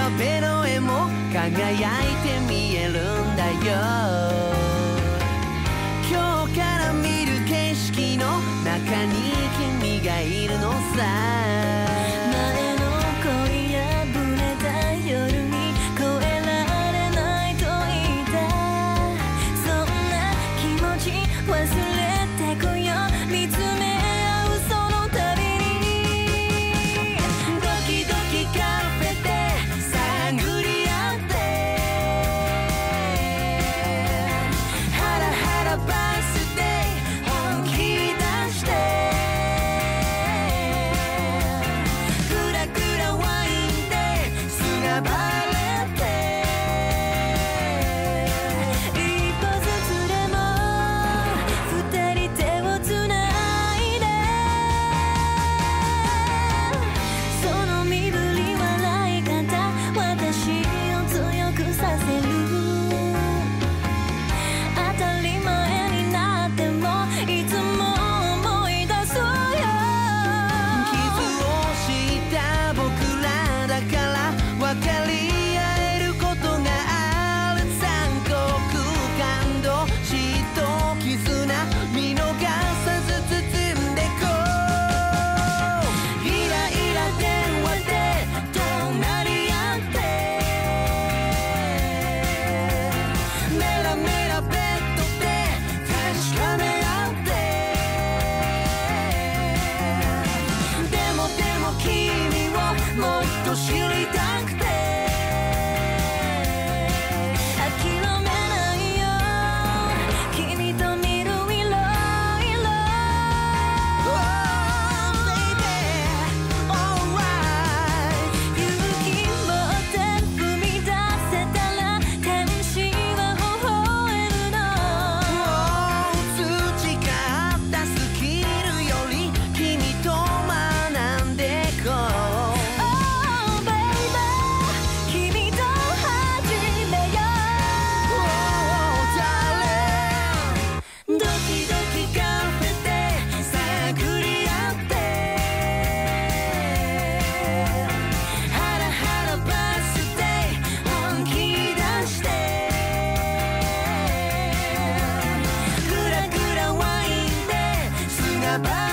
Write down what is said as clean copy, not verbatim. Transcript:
壁の絵も輝いて見えるんだよ。今日から見る景色の中に君がいるのさ。 前の恋破れた夜に越えられないと言ったそんな気持ち忘れてこよう。見つめ合うその度にドキドキカフェで探り合ってハラハラバースデー本気出してグラグラワインで砂場れて一歩ずつでも二人手をつないでその身振り笑い方私を強くさせる当たり前になってもいつも思い出そうよ。 傷をした僕らだから分かり合えることがある。残酷感動嫉妬絆見逃さず包んでこう。イライラ電話で怒鳴り合ってメラメラベッドで確かめ合ってでも君をもっと知りたくて諦めないよ君と見る色々 Oh baby alright 勇気持って踏み出せたら天使は微笑むの Oh 培ったスキルより君と学んでこう。 Oh baby 君と始めよ Oh darling うドキドキカフェで探り合ってハラハラバースデー本気出してグラグラワインで砂場